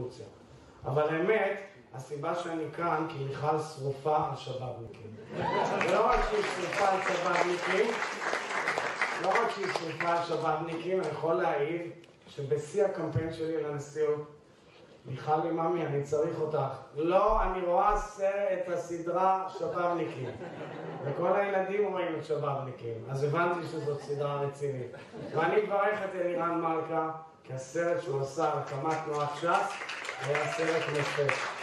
רבולוציה. אבל האמת, הסיבה שאני כאן, כי מיכל שרופה על שבאבניקים. ולא רק שהיא שרופה על שבאבניקים, אני יכול להעיד שבשיא הקמפיין שלי לנשיאות, מיכל מממי, אני צריך אותך. לא, אני רואה את הסדרה שבאבניקים. וכל הילדים רואים את שבאבניקים. אז הבנתי שזאת סדרה רצינית. ואני מברך את אלירן מלכה, כי הסרט שהוא עשה על הקמת תנועת ש"ס היה סרט מופת.